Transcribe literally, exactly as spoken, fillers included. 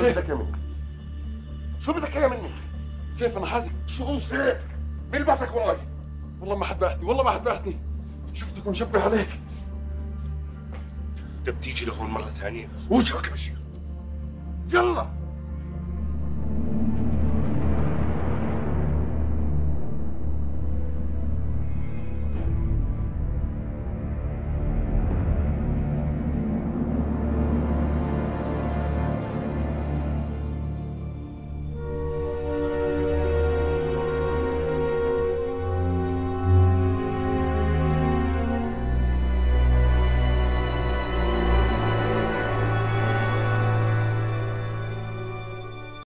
بدك يا مني؟ شو بدك يا مني؟ سيف انا حازم. شو سيف؟ مين اللي بعتك وراي؟ والله ما حد بعتني، والله ما حد بعتني. شفتك ومشبه عليك. انت بتيجي لهون مرة ثانية وجهك بشير. يلا